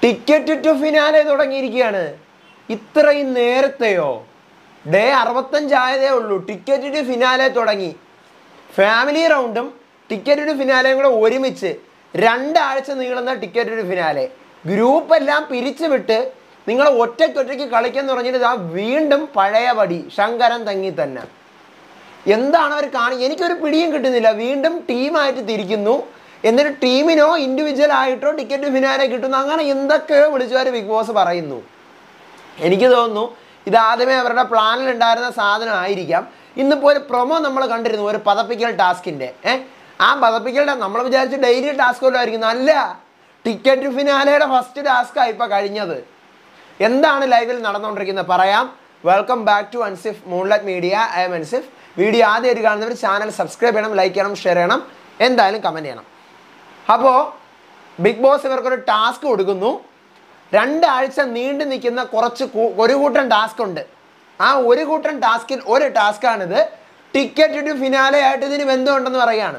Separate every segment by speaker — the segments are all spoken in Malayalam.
Speaker 1: ടിക്കറ്റ് ടു ഫിനാലെ തുടങ്ങിയിരിക്കുകയാണ്. ഇത്രയും നേരത്തെയോ? ഡേ 65 ആയതേ ഉള്ളൂ, ടിക്കറ്റ് ടു ഫിനാലെ തുടങ്ങി. ഫാമിലി റൗണ്ടും ടിക്കറ്റ് ടു ഫിനാലയും കൂടെ ഒരുമിച്ച് 2 ആഴ്ച നീളുന്ന ടിക്കറ്റ് ടു ഫിനാലെ. ഗ്രൂപ്പ് എല്ലാം പിരിച്ചുവിട്ട് നിങ്ങൾ ഒറ്റയ്ക്ക് കളിക്കാൻ തുടങ്ങിയിട്ട് വീണ്ടും പഴയപടി ശങ്കരൻ തങ്ങി തന്നെ. എന്താണ് അവർ എനിക്കൊരു പിടിയും കിട്ടുന്നില്ല. വീണ്ടും ടീമായിട്ട് തിരിക്കുന്നു, എന്നിട്ട് ടീമിനോ ഇൻഡിവിജ്വൽ ആയിട്ടോ ടിക്കറ്റ് ഫിനാലെ കിട്ടുന്നു. അങ്ങനെ എന്തൊക്കെയോ വിളിച്ചുകാർ ബിഗ് ബോസ് പറയുന്നു. എനിക്ക് തോന്നുന്നു ഇത് ആദ്യമേ അവരുടെ പ്ലാനിൽ ഉണ്ടായിരുന്ന സാധനം ആയിരിക്കാം. ഇന്നിപ്പോൾ ഒരു പ്രൊമോ നമ്മൾ കണ്ടിരുന്നു, ഒരു പതപ്പിക്കൽ ടാസ്കിൻ്റെ. ആ പതപ്പിക്കൽ നമ്മൾ വിചാരിച്ച് ഡെയിലി ടാസ്ക് പോലും ആയിരിക്കും. അല്ല, ടിക്കറ്റ് ഫിനാലയുടെ ഫസ്റ്റ് ടാസ്ക്കാണ് ഇപ്പോൾ കഴിഞ്ഞത്. എന്താണ് ലൈവിൽ നടന്നുകൊണ്ടിരിക്കുന്നത് പറയാം. Welcome back to Ansif moonlight media. I'm Ansif. Video ആദ്യമായിട്ട് കാണുന്നവർ ചാനൽ സബ്സ്ക്രൈബ് ചെയ്യണം, ലൈക്ക് ചെയ്യണം, ഷെയർ ചെയ്യണം, എന്തായാലും കമൻറ്റ് ചെയ്യണം. അപ്പോൾ ബിഗ് ബോസ് ഇവർക്കൊരു ടാസ്ക് കൊടുക്കുന്നു. 2 ആഴ്ച നീണ്ടു നിൽക്കുന്ന ഒരു കൂട്ടം ടാസ്ക് ഉണ്ട്. ആ ഒരു കൂട്ടം ടാസ്കിൽ ഒരു ടാസ്ക്കാണിത്. ടിക്കറ്റ് ടു ഫിനാലെ ആയിട്ട് ഇതിന് ബന്ധമുണ്ടെന്ന് പറയുകയാണ്.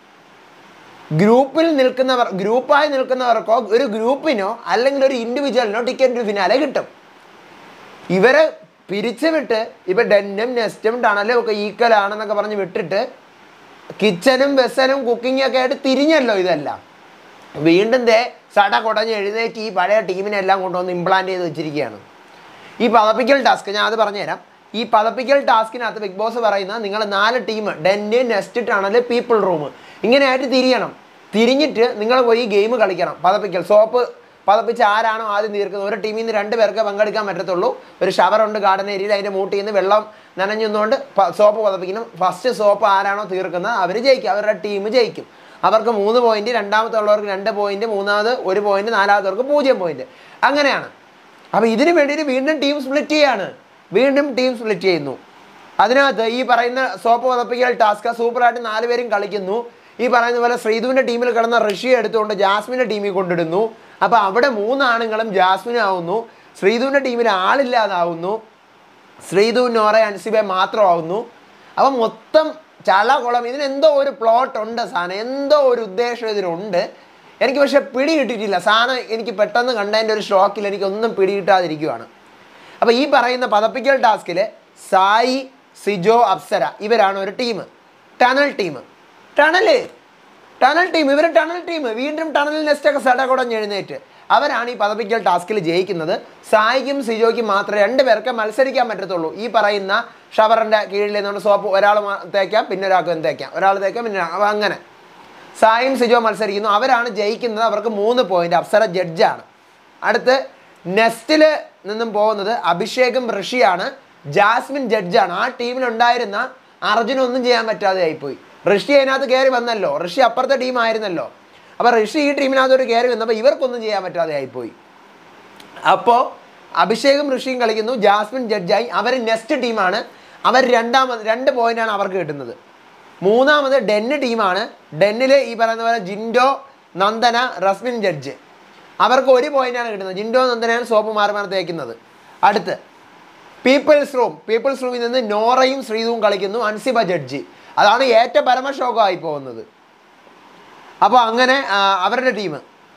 Speaker 1: ഗ്രൂപ്പായി നിൽക്കുന്നവർക്കോ ഒരു ഗ്രൂപ്പിനോ അല്ലെങ്കിൽ ഒരു ഇൻഡിവിജ്വലിനോ ടിക്കറ്റ് ടു ഫിനാലെ കിട്ടും. ഇവരെ പിരിച്ചുവിട്ട് ഇപ്പം ഡെന്നും നെസ്റ്റും ടണലും ഒക്കെ ഈക്വൽ ആണെന്നൊക്കെ പറഞ്ഞ് വിട്ടിട്ട് കിച്ചനും വെസനും കുക്കിങ്ങും ഒക്കെ ആയിട്ട് തിരിഞ്ഞല്ലോ ഇതെല്ലാം. വീണ്ടും സട കുടഞ്ഞ് എഴുന്നേറ്റ് ഈ പഴയ ടീമിനെല്ലാം കൊണ്ടുവന്ന് ഇംപ്ലാന്റ് ചെയ്ത് വെച്ചിരിക്കുകയാണ്. ഈ പതപ്പിക്കൽ ടാസ്ക് ഞാൻ അത് പറഞ്ഞുതരാം. ഈ പതപ്പിക്കൽ ടാസ്കിനകത്ത് ബിഗ് ബോസ് പറയുന്നത് നിങ്ങൾ 4 ടീം, ഡെന്ന്, നെസ്റ്റ്, ടണൽ, പീപ്പിൾ റൂം, ഇങ്ങനെയായിട്ട് തിരിയണം. തിരിഞ്ഞിട്ട് നിങ്ങൾ പോയി ഗെയിം കളിക്കണം. പതപ്പിക്കൽ സോപ്പ് പതപ്പിച്ച് ആരാണോ ആദ്യം തീർക്കുന്നത്, ഒരു ടീമിൽ നിന്ന് 2 പേർക്ക് പങ്കെടുക്കാൻ പറ്റത്തുള്ളൂ. ഒരു ഷവറുണ്ട് ഗാർഡൻ ഏരിയയിൽ, അതിൻ്റെ മൂട്ടിൽ നിന്ന് വെള്ളം നനഞ്ഞുകൊണ്ട് സോപ്പ് പതപ്പിക്കണം. ഫസ്റ്റ് സോപ്പ് ആരാണോ തീർക്കുന്നത് അവർ ജയിക്കും, അവരുടെ ടീം ജയിക്കും. അവർക്ക് 3 പോയിന്റ്, രണ്ടാമത്തെ ഉള്ളവർക്ക് 2 പോയിന്റ്, മൂന്നാമത് 1 പോയിന്റ്, നാലാമത്തവർക്ക് 0 പോയിന്റ്. അങ്ങനെയാണ്. അപ്പോൾ ഇതിന് വേണ്ടിയിട്ട് വീണ്ടും ടീം സ്പ്ലിറ്റ് ചെയ്യുന്നു. അതിനകത്ത് ഈ പറയുന്ന സോപ്പ് പതപ്പിക്കൽ ടാസ്ക് സൂപ്പറായിട്ട് 4 പേരും കളിക്കുന്നു. ഈ പറയുന്ന പോലെ ശ്രീധുവിൻ്റെ ടീമിൽ കിടന്ന ഋഷിയെ എടുത്തുകൊണ്ട് ജാസ്മിൻ്റെ ടീമിൽ കൊണ്ടിടുന്നു. അപ്പോൾ അവിടെ 3 ആണുങ്ങളും ജാസ്മിനും ആവുന്നു. ശ്രീധുവിൻ്റെ ടീമിൽ ആളില്ലാതാവുന്നു. ശ്രീധു, നോറ, അൻസിബെ മാത്രമാവുന്നു. അപ്പം മൊത്തം ചളകുളം. ഇതിനെന്തോ ഒരു പ്ലോട്ട് ഉണ്ട്, സാധനം എന്തോ ഒരു ഉദ്ദേശം ഇതിനുണ്ട്. എനിക്ക് പക്ഷേ പിടി കിട്ടിയിട്ടില്ല സാധനം. എനിക്ക് പെട്ടെന്ന് കണ്ടതിൻ്റെ ഒരു ഷോക്കിൽ എനിക്കൊന്നും പിടി കിട്ടാതിരിക്കുകയാണ്. അപ്പോൾ ഈ പറയുന്ന പതപ്പിക്കൽ ടാസ്കിൽ സായി, സിജോ, അപ്സര ഇവരാണ് ഒരു ടീം. Tunnel team. ഇവർ ടണൽ ടീം. വീണ്ടും ടണൽ നെസ്റ്റൊക്കെ സടകുടഞ്ഞ് എഴുന്നേറ്റ് അവരാണ് ഈ പതപ്പിക്കൽ ടാസ്കിൽ ജയിക്കുന്നത്. സായിക്കും സിജോയ്ക്കും മാത്രമേ 2 പേർക്ക് മത്സരിക്കാൻ പറ്റത്തുള്ളൂ. ഈ പറയുന്ന ഷവറിൻ്റെ കീഴിൽ നിന്നുകൊണ്ട് സോപ്പ് ഒരാൾ തേക്കാം, പിന്നെ ഒരാൾക്ക് തേക്കാം, ഒരാൾ തേക്കാം, പിന്നെ അങ്ങനെ സായും സിജോ മത്സരിക്കുന്നു. അവരാണ് ജയിക്കുന്നത്. അവർക്ക് 3 പോയിന്റ്. അപ്സര ജഡ്ജാണ്. അടുത്ത് നെസ്റ്റിൽ നിന്നും പോകുന്നത് അഭിഷേകും ഋഷിയാണ്. ജാസ്മിൻ ജഡ്ജാണ്. ആ ടീമിലുണ്ടായിരുന്ന അർജുനൊന്നും ചെയ്യാൻ പറ്റാതെ ആയിപ്പോയി. ഋഷി അതിനകത്ത് കയറി വന്നല്ലോ. ഋഷി അപ്പുറത്തെ ടീമായിരുന്നല്ലോ. അപ്പോൾ ഋഷി ഈ ടീമിനകത്തോട്ട് കയറി വന്നപ്പോൾ ഇവർക്കൊന്നും ചെയ്യാൻ പറ്റാതെ ആയിപ്പോയി. അപ്പോൾ അഭിഷേകും ഋഷിയും കളിക്കുന്നു. ജാസ്മിൻ ജഡ്ജായി. അവർ നെക്സ്റ്റ് ടീമാണ്. അവർ 2 പോയിന്റാണ് അവർക്ക് കിട്ടുന്നത്. 3ാമത് ഡെന്ന് ടീമാണ്. ഡെന്നിൽ ഈ പറയുന്ന പോലെ ജിൻഡോ, നന്ദന, റസ്മിൻ ജഡ്ജ്. അവർക്ക് 1 പോയിന്റാണ് കിട്ടുന്നത്. ജിൻഡോ, നന്ദനയാണ് സോപ്പ് മാറി തേക്കുന്നത്. അടുത്ത് പീപ്പിൾസ് റൂമിൽ നിന്ന് നോറയും ശ്രീധുവും കളിക്കുന്നു. അൻസിബ ജഡ്ജി. അതാണ് ഏറ്റവും പരമശോകമായി പോകുന്നത്. അപ്പോൾ അങ്ങനെ അവരുടെ ടീം.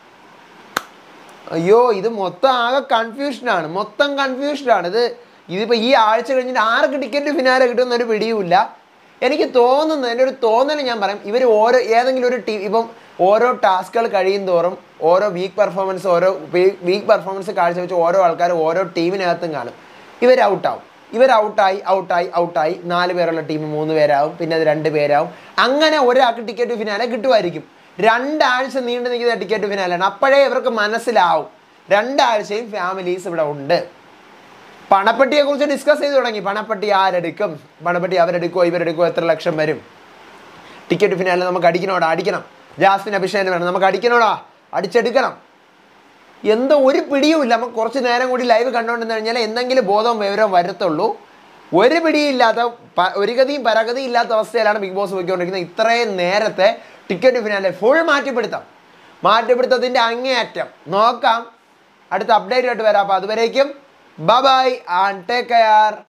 Speaker 1: അയ്യോ, ഇത് മൊത്തം ആകെ കൺഫ്യൂഷനാണ്. ഇതിപ്പോൾ ഈ ആഴ്ച കഴിഞ്ഞിട്ട് ആർക്ക് ടിക്കറ്റ് ഫിനാലെ കിട്ടുമെന്നൊരു പിടിയുമില്ല. എനിക്ക് തോന്നുന്നത്, എൻ്റെ ഒരു തോന്നൽ ഞാൻ പറയും, ഇവർ ഏതെങ്കിലും ഒരു ടീം ഇപ്പം ഓരോ ടാസ്കുകൾ കഴിയും തോറും ഓരോ വീക്ക് പെർഫോമൻസ് കാഴ്ചവെച്ച് ഓരോ ആൾക്കാർ ഓരോ ടീമിനകത്തും കാണും. ഇവർ ഔട്ടാവും. ഇവർ ഔട്ടായി 4 പേരുള്ള ടീം 3 പേരാവും, പിന്നെ അത് 2 പേരാവും. അങ്ങനെ ഒരാൾക്ക് ടിക്കറ്റ് ഫിനാലെ കിട്ടുമായിരിക്കും. 2 ആഴ്ച നീണ്ടു നിൽക്കുന്ന ടിക്കറ്റ് ഫിനാലാണ്. അപ്പോഴേ ഇവർക്ക് മനസ്സിലാവും 2 ആഴ്ചയും ഫാമിലീസ് ഇവിടെ ഉണ്ട്. പണപ്പെട്ടിയെക്കുറിച്ച് ഡിസ്കസ് ചെയ്ത് തുടങ്ങി. പണപ്പെട്ടി ആരെടുക്കും, പണപ്പെട്ടി അവരെടുക്കുമോ ഇവരെടുക്കുമോ, എത്ര ലക്ഷം വരും, ടിക്കറ്റ് ഫിനാലെ നമുക്ക് അടിക്കണം, ജാസ്മിൻ അഭിഷേകം വേണം, നമുക്ക് അടിച്ചെടുക്കണം. എന്തോ ഒരു പിടിയുമില്ല. നമുക്ക് കുറച്ച് നേരം കൂടി ലൈവ് കണ്ടുകൊണ്ടിരുന്നു കഴിഞ്ഞാൽ എന്തെങ്കിലും ബോധവും വിവരവും വരത്തുള്ളൂ. ഒരു പിടിയില്ലാത്ത, ഒരു ഗതിയും പരഗതിയും ഇല്ലാത്ത അവസ്ഥയിലാണ് ബിഗ് ബോസ് പോയിക്കൊണ്ടിരിക്കുന്നത്. ഇത്രയും നേരത്തെ ടിക്കറ്റ് ഫിനാലെ ഫുൾ മാറ്റിപ്പിടുത്തത്തിൻ്റെ അങ്ങേയറ്റം. നോക്കാം, അടുത്ത അപ്ഡേറ്റ് ആയിട്ട് വരാം. അപ്പോൾ അതുവരേക്കും ബൈ ആൻഡ് ടേക്ക് കെയർ.